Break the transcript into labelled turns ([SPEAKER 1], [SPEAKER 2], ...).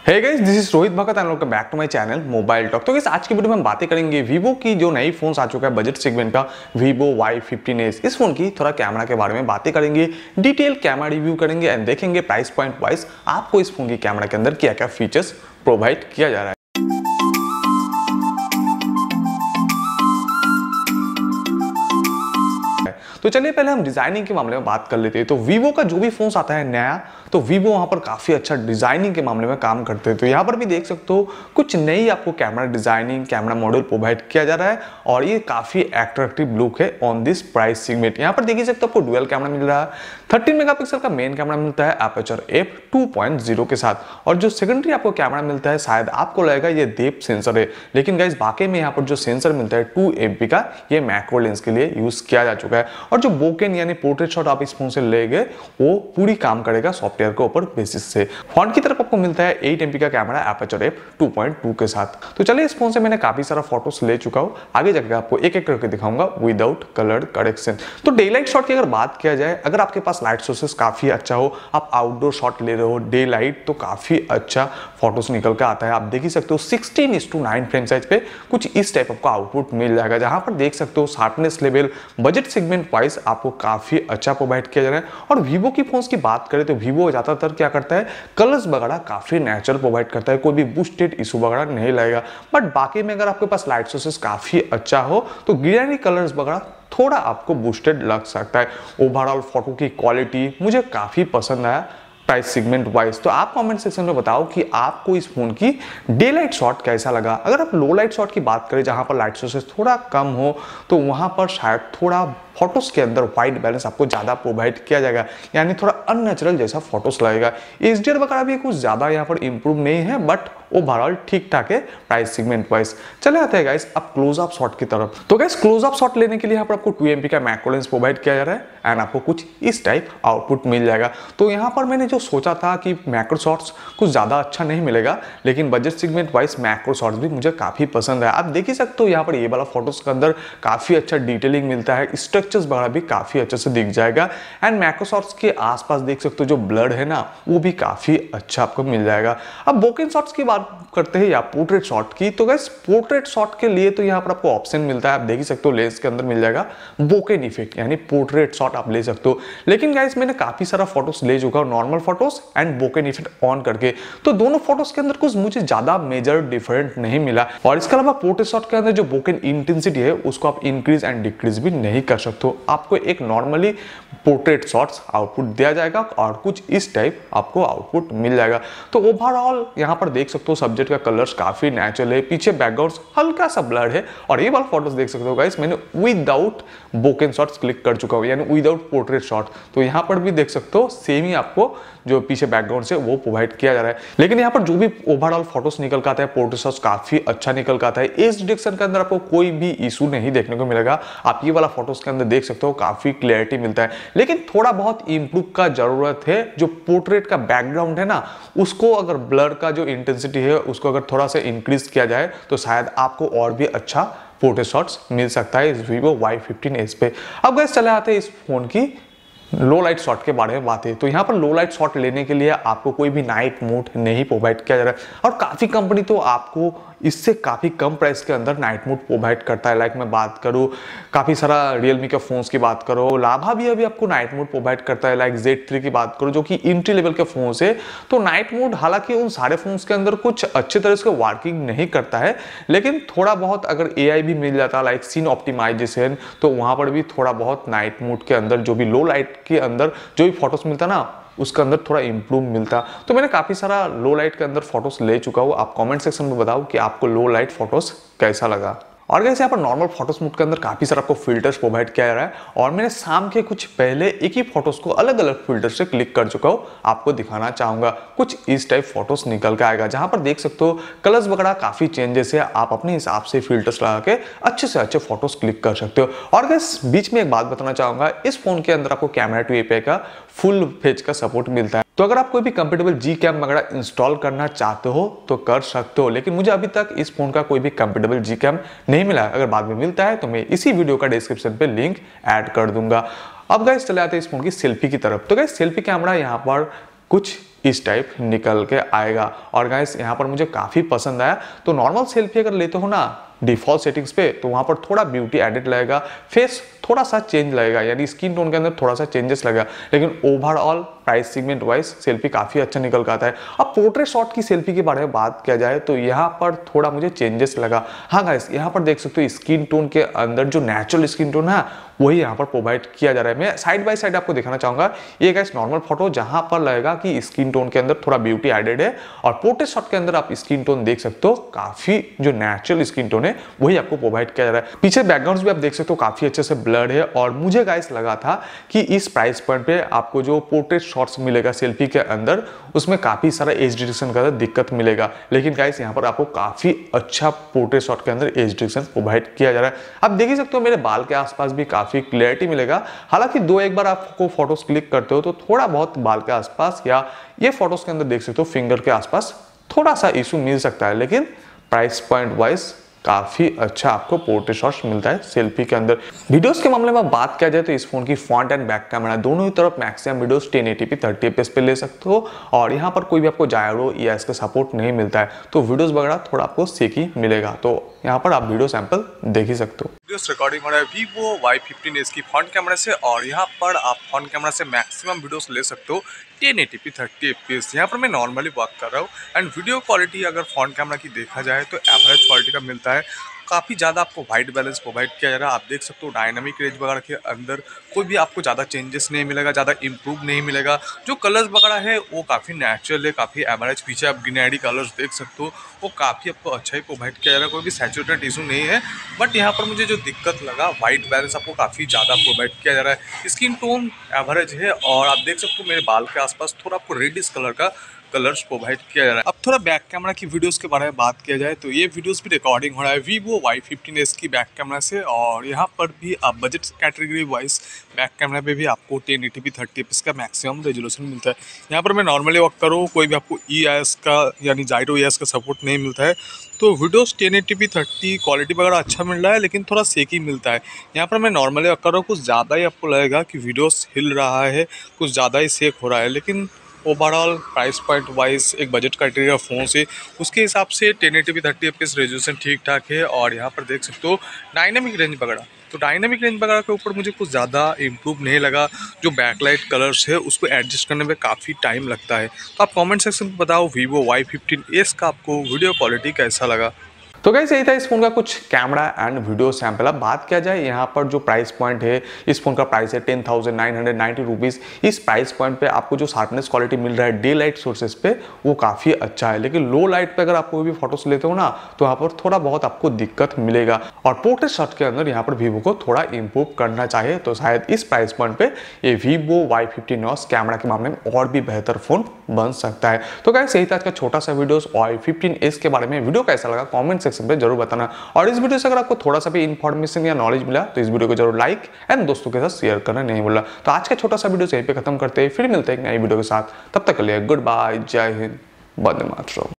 [SPEAKER 1] Hey guys, this is Rohit Bhagat and welcome back to my channel mobile talk. तो guys आज की video में हम बातें करेंगे वीवो की जो नई फोन्स आ चुका है बजट सेगमेंट का वीवो Y15s। इस फोन की थोड़ा कैमरा के बारे में बातें करेंगे, डिटेल कैमरा रिव्यू करेंगे एंड देखेंगे प्राइस पॉइंट वाइज आपको इस फोन की कैमरा के अंदर क्या क्या फीचर्स प्रोवाइड किया जा रहा है। तो चलिए पहले हम डिजाइनिंग के मामले में बात कर लेते हैं। तो वीवो का जो भी फोन आता है नया, तो वीवो वहां पर काफी अच्छा डिजाइनिंग के मामले में काम करते हैं। तो यहाँ पर भी देख सकते हो कुछ नई आपको camera designing, camera model provide किया जा रहा है और ये काफी अट्रैक्टिव लुक है ऑन दिस प्राइस सेगमेंट। यहाँ पर देखिए सकते हो आपको डुअल कैमरा मिल रहा है, 13 मेगापिक्सल का मेन कैमरा मिलता है एपर्चर f2.0 के साथ, और जो सेकेंडरी आपको कैमरा मिलता है शायद आपको लगेगा ये डेप्थ सेंसर है, लेकिन गाइस वाकई में यहाँ पर जो सेंसर मिलता है 2 MP का, ये मैक्रो लेंस के लिए यूज किया जा चुका है। और जो बोकेन यानी पोर्ट्रेट शॉट आप इस फोन से लेंगे वो पूरी काम करेगा सॉफ्टवेयर के ऊपर बेसिस से। फ्रंट की तरफ आपको मिलता है 8 MP का कैमरा एपर्चर f2.2 के साथ। तो चलिए इस फोन से मैंने काफी सारा फोटोज ले चुका हूं, आगे जाकर आपको एक एक करके दिखाऊंगा विदाउट कलर करेक्शन। तो डे लाइट शॉट की अगर बात किया जाए, अगर आपके पास लाइट सोर्सेस काफी अच्छा हो, आप आउटडोर शॉट ले रहे हो डे लाइट, तो काफी अच्छा फोटोज निकल के आता है। आप देख ही सकते हो 16:9 फ्रेम साइज पे कुछ इस टाइप आपको आउटपुट मिल जाएगा, जहां पर देख सकते हो sharpness level budget segment wise आपको काफी अच्छा प्रोवाइड किया जा रहा है। और वीवो की फोन्स की बात करें तो वीवो ज्यादातर क्या करता है, कलर्स वगैरह काफी नेचुरल प्रोवाइड करता है, कोई भी बूस्टेड इशू वगैरह नहीं लगेगा। बट बाकी में अगर आपके पास लाइट सोर्सेस काफी अच्छा हो तो ग्रीनरी कलर्स वगैरह थोड़ा आपको बूस्टेड लग सकता है। ओवरऑल फोटो की क्वालिटी मुझे काफी पसंद आया प्राइस सेगमेंट वाइज। तो आप कमेंट सेक्शन में बताओ कि आपको इस फोन की डे लाइट शॉट कैसा लगा। अगर आप लो लाइट शॉट की बात करें जहां पर लाइट सोर्सेस थोड़ा कम हो, तो वहां पर शायद थोड़ा फोटोज के अंदर व्हाइट बैलेंस आपको ज्यादा प्रोवाइड किया जाएगा, यानी थोड़ा अननेचुरल जैसा फोटोज लगेगा। HDR वगैरह भी कुछ ज्यादा यहाँ पर इंप्रूव नहीं है, बट ओवरऑल ठीक ठाक है प्राइस सेगमेंट वाइज। चले आते हैं गाइस अब क्लोज अप शॉट की तरफ। तो गाइस क्लोज अप शॉट लेने के लिए यहाँ पर आपको 2 MP का मैक्रो लेंस प्रोवाइड किया जा रहा है एंड आपको कुछ इस टाइप आउटपुट मिल जाएगा। तो यहाँ पर मैंने जो सोचा था कि मैक्रो शॉट्स कुछ ज्यादा अच्छा नहीं मिलेगा, लेकिन budget segment wise macro shots भी मुझे काफी पसंद है। आप देख ही सकते हो यहाँ पर ये वाला फोटोज के अंदर काफी अच्छा डिटेलिंग मिलता है, स्ट्रक्चर्स वगैरह भी काफी अच्छे से दिख जाएगा एंड मैक्रो शॉट्स के आसपास देख सकते हो जो ब्लड है ना, वो भी काफी अच्छा आपको मिल जाएगा। अब बोकेन शॉट्स की बात करते हैं या पोर्ट्रेट शॉट की, तो गाइस पोर्ट्रेट शॉट के लिए तो यहाँ पर आपको ऑप्शन मिलता है, आप देख ही सकते हो लेंस के अंदर मिल जाएगा बोकेन इफेक्ट, यानी पोर्ट्रेट शॉट आप ले सकते हो। लेकिन गाइस मैंने काफी सारा फोटोज ले चुका हूं normal photos and bokeh effect on करके, तो दोनों फोटोज के अंदर कुछ मुझे ज्यादा मेजर डिफरेंट नहीं मिला। और इसके अलावा पोर्ट्रेट शॉट के अंदर जो बोकेन इंटेंसिटी है उसको आप इंक्रीज एंड डिक्रीज भी नहीं कर सकते हो। आपको एक नॉर्मली पोर्ट्रेट शॉट्स आउटपुट दिया जाएगा और कुछ इस टाइप आपको आउटपुट मिल जाएगा। तो ओवरऑल यहाँ पर देख सकते हो सब्जेक्ट का कलर्स काफी नेचुरल है, पीछे बैकग्राउंड हल्का सा ब्लर है। और ये वाला फोटोज देख सकते हो गाइस, मैंने विदाउट बोकेन शॉट्स क्लिक कर चुका हूं, यानी विदाउट पोर्ट्रेट शॉट। तो यहाँ पर भी देख सकते हो सेम ही आपको जो पीछे बैकग्राउंड से वो प्रोवाइड किया जा रहा है। लेकिन यहाँ पर जो भी ओवरऑल फोटोज निकल के आता है, पोर्ट्रेट शॉट्स काफी अच्छा निकल के आता है। एज डिटेक्शन के अंदर आपको कोई भी इशू नहीं देखने को मिलेगा। आप ये वाला फोटोज के अंदर देख सकते हो काफी क्लियरिटी मिलता है, लेकिन थोड़ा बहुत इंप्रूव का जरूरत है। जो पोर्ट्रेट का बैकग्राउंड है ना, उसको अगर ब्लर का जो इंटेंसिटी है उसको अगर थोड़ा सा इंक्रीज किया जाए तो शायद आपको और भी अच्छा पोर्ट्रेट शॉट्स मिल सकता है इस वीवो Y15s पे। अब गाइस चले आते हैं इस फोन की लो लाइट शॉट के बारे में बात है। तो यहाँ पर लो लाइट शॉट लेने के लिए आपको कोई भी नाइट मोड नहीं प्रोवाइड किया जा रहा है, और काफी कंपनी तो आपको इससे काफी कम प्राइस के अंदर नाइट मोड प्रोवाइड करता है। लाइक मैं बात करूँ काफी सारा रियलमी के फोन्स की बात करो, लाभा भी अभी आपको नाइट मोड प्रोवाइड करता है। लाइक Z3 की बात करो जो कि एंट्री लेवल के फोन है, तो नाइट मोड हालांकि उन सारे फोन्स के अंदर कुछ अच्छे तरह से वर्किंग नहीं करता है, लेकिन थोड़ा बहुत अगर AI भी मिल जाता लाइक सीन ऑप्टिमाइजेशन, तो वहां पर भी थोड़ा बहुत नाइट मोड के अंदर जो भी लो लाइट के अंदर जो भी फोटोज मिलता ना, उसके अंदर थोड़ा इंप्रूव मिलता। तो मैंने काफी सारा लो लाइट के अंदर फोटोज ले चुका हूँ। आप कमेंट सेक्शन में बताओ कि आपको लो लाइट फोटोज कैसा लगा। और गाइस यहाँ पर नॉर्मल फोटोज मोड के अंदर काफी सारा आपको फिल्टर्स प्रोवाइड किया जा रहा है, और मैंने शाम के कुछ पहले एक ही फोटोज को अलग अलग फिल्टर से क्लिक कर चुका हूँ, आपको दिखाना चाहूंगा। कुछ इस टाइप फोटोज निकल के आएगा, जहां पर देख सकते हो कलर्स वगैरह काफी चेंजेस है। आप अपने हिसाब से फिल्टर्स लगा के अच्छे से अच्छे फोटोज क्लिक कर सकते हो। और गाइस बीच में एक बात बताना चाहूंगा, इस फोन के अंदर आपको कैमरा 2 API का फुल फेज का सपोर्ट मिलता है। तो अगर आप कोई भी कंपेटेबल Gcam वगैरह इंस्टॉल करना चाहते हो तो कर सकते हो, लेकिन मुझे अभी तक इस फोन का कोई भी कंपेटेबल Gcam नहीं मिला। अगर बाद में मिलता है तो मैं इसी वीडियो का डिस्क्रिप्शन पे लिंक ऐड कर दूंगा। अब गाइस चले आते हैं इस फोन की सेल्फी की तरफ। तो गाइस सेल्फी कैमरा यहाँ पर कुछ इस टाइप निकल के आएगा। और गाइस यहाँ पर मुझे काफ़ी पसंद आया। तो नॉर्मल सेल्फी अगर लेते हो ना डिफॉल्ट सेटिंग्स पे, तो वहाँ पर थोड़ा ब्यूटी एडिट लगेगा, फेस थोड़ा सा चेंज लगेगा, यानी स्किन टोन के अंदर थोड़ा सा चेंजेस लगेगा, लेकिन overall price segment wise selfie काफ़ी अच्छा निकल के आता है। अब पोर्ट्रेट शॉट की सेल्फी के बारे में बात किया जाए तो यहाँ पर थोड़ा मुझे चेंजेस लगा। हाँ गाइस, यहाँ पर देख सकते हो स्किन टोन के अंदर जो नेचुरल स्किन टोन है वही यहाँ पर प्रोवाइड किया जा रहा है। मैं साइड बाय साइड आपको दिखाना चाहूंगा। ये गाइस नॉर्मल फोटो जहां पर लगेगा कि स्किन टोन के अंदर थोड़ा ब्यूटी एडेड है, और पोर्ट्रेट शॉट के अंदर आप स्किन टोन देख सकते हो काफी जो नेचुरल स्किन टोन है वही आपको प्रोवाइड किया जा रहा है। पीछे बैकग्राउंड भी आप देख सकते हो काफी अच्छे से ब्लर्ड है, और मुझे गाइस लगा था कि इस प्राइस पॉइंट पे आपको जो पोर्ट्रेट शॉट्स मिलेगा सेल्फी के अंदर उसमें काफी सारा एज डिटेक्शन का दिक्कत मिलेगा, लेकिन गाइस यहाँ पर आपको काफी अच्छा पोर्ट्रेट शॉट के अंदर एज डिटेक्शन प्रोवाइड किया जा रहा है। आप देख ही सकते हो मेरे बाल के आसपास भी काफी क्लियरिटी मिलेगा। हालांकि दो एक बार आपको फोटोज क्लिक करते हो तो थोड़ा बहुत बाल के आसपास या ये फोटोज के अंदर देख सकते हो फिंगर के आसपास थोड़ा सा इशू मिल सकता है, लेकिन प्राइस पॉइंट वाइज काफी अच्छा आपको पोर्ट्रेट शॉट्स मिलता है सेल्फी के अंदर। वीडियोस के मामले में बात किया जाए तो इस फोन की फ्रंट एंड बैक कैमरा दोनों ही तरफ मैक्सिमम वीडियोस 1080p 30fps पे ले सकते हो, और यहाँ पर कोई भी आपको जायरो या इसका सपोर्ट नहीं मिलता है, तो वीडियोस वगैरह थोड़ा आपको सेकी मिलेगा। तो यहाँ पर आप वीडियो सैंपल देख ही सकते हो।
[SPEAKER 2] वीडियोस रिकॉर्डिंग हो रहा है Vivo Y15s की फ्रंट कैमरा से, और यहाँ पर आप फ्रंट कैमरा से मैक्सिमम वीडियोस ले सकते हो 1080p 30fps। यहाँ पर मैं नॉर्मली वर्क कर रहा हूँ, एंड वीडियो क्वालिटी अगर फ्रंट कैमरा की देखा जाए तो एवरेज क्वालिटी का मिलता है। काफ़ी ज़्यादा आपको वाइट बैलेंस प्रोवाइड किया जा रहा है। आप देख सकते हो डायनामिक रेंज वगैरह के अंदर कोई भी आपको ज़्यादा चेंजेस नहीं मिलेगा, ज़्यादा इंप्रूव नहीं मिलेगा। जो कलर्स वगैरह है वो काफ़ी नेचुरल है, काफ़ी एवरेज। पीछे आप ग्रीनरी कलर्स देख सकते हो, वो काफ़ी आपको अच्छा ही प्रोवाइड किया जा रहा है, कोई भी सैचुरेटेड इशू नहीं है। बट यहाँ पर मुझे जो दिक्कत लगा, वाइट बैलेंस आपको काफ़ी ज़्यादा प्रोवाइड किया जा रहा है। स्किन टोन एवरेज है, और आप देख सकते हो मेरे बाल के आसपास थोड़ा आपको रेडिश कलर का कलर्स प्रोवाइड किया जा रहा है। अब थोड़ा बैक कैमरा की वीडियोस के बारे में बात किया जाए तो ये वीडियोस भी रिकॉर्डिंग हो रहा है Vivo Y15s की बैक कैमरा से, और यहाँ पर भी आप budget category wise back camera पे भी आपको 1080p 30fps का मैक्सिमम रेजोल्यूशन मिलता है। यहाँ पर मैं नॉर्मली वर्क करूँ, कोई भी आपको EIS का यानी जायरो EIS का सपोर्ट नहीं मिलता है, तो वीडियोस 1080p 30 क्वालिटी वगैरह अच्छा मिल रहा है, लेकिन थोड़ा सेकी मिलता है। यहाँ पर मैं नॉर्मली वर्क कर रहा हूँ, कुछ ज़्यादा ही आपको लगेगा कि वीडियोस हिल रहा है, कुछ ज़्यादा ही सेक हो रहा है, लेकिन ओवरऑल प्राइस पॉइंट वाइज एक बजट क्राइटेरिया फ़ोन से उसके हिसाब से 1080p 30fps रेजोल्यूशन ठीक ठाक है। और यहाँ पर देख सकते हो डायनामिक रेंज वगैरह, तो डायनामिक रेंज वगैरह के ऊपर मुझे कुछ ज़्यादा इंप्रूव नहीं लगा। जो बैकलाइट कलर्स है उसको एडजस्ट करने में काफ़ी टाइम लगता है। तो आप कमेंट सेक्शन में बताओ Vivo Y15s का आपको वीडियो क्वालिटी कैसा लगा।
[SPEAKER 1] तो गाइस यही था इस फोन का कुछ कैमरा एंड वीडियो सैंपल। अब बात किया जाए यहाँ पर जो प्राइस पॉइंट है, इस फोन का प्राइस है 10,990 रुपीज़। इस प्राइस पॉइंट पे आपको जो शार्पनेस क्वालिटी मिल रहा है डे लाइट सोर्सेज पे वो काफ़ी अच्छा है, लेकिन लो लाइट पे अगर आप कोई भी फोटोज लेते हो ना तो यहाँ पर थोड़ा बहुत आपको दिक्कत मिलेगा। और पोर्ट्रेट शॉट के अंदर यहाँ पर वीवो को थोड़ा इंप्रूव करना चाहिए, तो शायद इस प्राइस पॉइंट पे ये Vivo Y15s कैमरा के मामले में और भी बेहतर फोन बन सकता है। तो गाइस यही था आज का छोटा सा वीडियो Y15s के बारे में। वीडियो कैसा लगा कमेंट सेक्शन पे जरूर बताना, और इस वीडियो से अगर आपको थोड़ा सा भी इंफॉर्मेशन या नॉलेज मिला तो इस वीडियो को जरूर लाइक एंड दोस्तों के साथ शेयर करना नहीं भूलना। तो आज का छोटा सा वीडियो यहीं पे खत्म करते हैं, फिर मिलते हैं एक नई वीडियो के साथ। तब तक के लिए गुड बाय, जय हिंद, वंदे मातरम।